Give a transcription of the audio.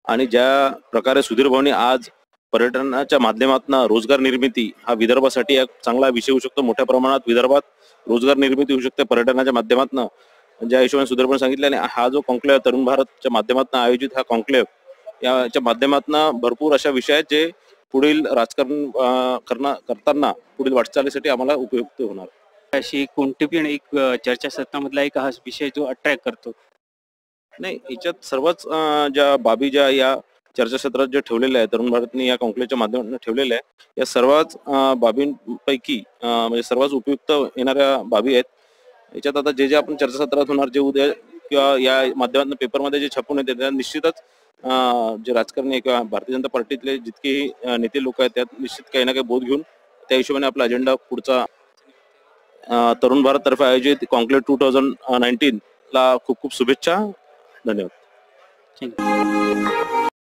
आणि ज्या प्रकारे सुधीर भाऊंनी आज पर्यटनाच्या माध्यमातून रोजगार निर्मिती हा विदर्भासाठी एक चांगला विषय होऊ शकतो। मोठ्या प्रमाणात विदर्भात रोजगार निर्मिती होऊ शकते पर्यटनाच्या माध्यमातून, ज्या हिशोबाने सुधीर भाऊ सांगितले। आणि हा जो कॉन्क्लेव्ह तरुण भारतच्या माध्यमातून आयोजित हा कॉन्क्लेव्ह याच्या माध्यमातून भरपूर अशा विषय आहेत जे पुढील राजकारण करताना पुढील वाटचालीसाठी आम्हाला उपयुक्त होणार। अशी कोणती पण एक चर्चासत्रामधला एक हा विषय जो अट्रॅक्ट करतो। नाही, याच्यात सर्वच ज्या बाबी ज्या या चर्चासत्रात जे ठेवलेल्या आहे तरुण भारतने या कॉन्क्लेव्हच्या माध्यमातून ठेवलेल्या आहे, या सर्वच बाबींपैकी म्हणजे सर्वच उपयुक्त येणाऱ्या बाबी आहेत। याच्यात आता जे जे आपण चर्चासत्रात होणार, जे उद्या किंवा या माध्यमातून पेपरमध्ये जे छापून येते त्यात निश्चितच जे राजकारणी किंवा भारतीय जनता पार्टीतले जितकेही नेते लोक आहेत त्यात निश्चित काही ना काही बोध घेऊन त्या हिशोबाने आपला अजेंडा पुढचा तरुण भारत तर्फे आयोजित कॉन्क्लेव्ह 2019 ला खूप खूप शुभेच्छा। धन्यवाद।